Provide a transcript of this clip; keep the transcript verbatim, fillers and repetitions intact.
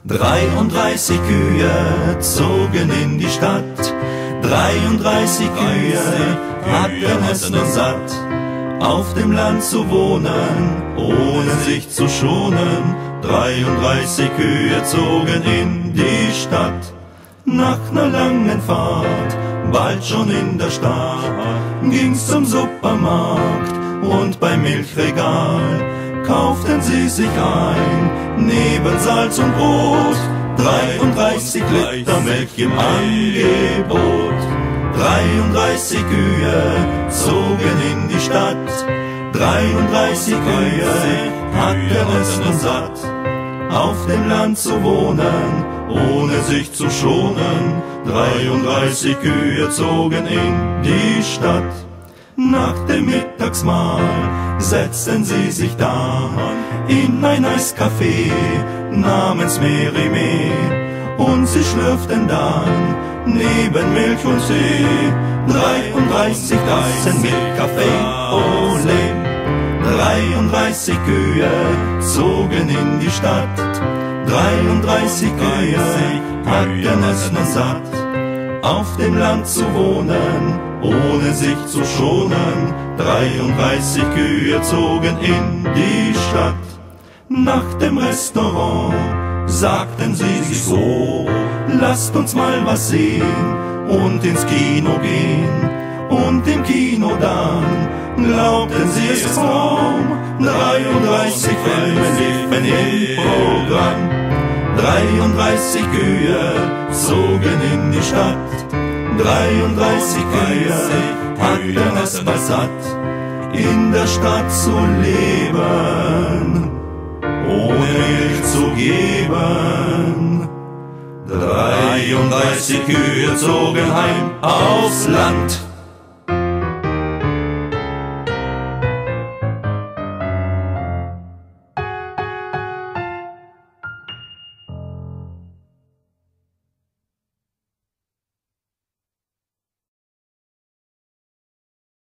Dreiunddreißig Kühe zogen in die Stadt, dreiunddreißig Kühe hatten es nun satt, auf dem Land zu wohnen, ohne sich zu schonen. Dreiunddreißig Kühe zogen in die Stadt. Nach ner langen Fahrt, bald schon in der Stadt, ging's zum Supermarkt und beim Milchregal kauften sie sich ein, neben Salz und Brot, dreiunddreißig Liter Milch im Angebot. Dreiunddreißig Kühe zogen in die Stadt, dreiunddreißig Kühe hatten es nun satt, auf dem Land zu wohnen, ohne sich zu schonen. Dreiunddreißig Kühe zogen in die Stadt. Nach dem Mittagsmahl setzten sie sich dann in ein Eiscafé namens Merimee, und sie schlürften dann neben Milch und Tee dreiunddreißig Tassen mit Kaffee Olé. Dreiunddreißig Kühe zogen in die Stadt, dreiunddreißig Kühe hatten es nun satt, auf dem Land zu wohnen, ohne sich zu schonen. Dreiunddreißig Kühe zogen in die Stadt. Nach dem Restaurant sagten sie sich so: lasst uns mal was sehen und ins Kino gehen. Und im Kino dann glaubten sie es kaum, dreiunddreißig Filme liefen im Programm. Dreiunddreißig Kühe zogen in die Stadt, dreiunddreißig Kühe hatten es mal satt, in der Stadt zu leben, ohne Milch zu geben. Dreiunddreißig Kühe zogen heim aufs Land.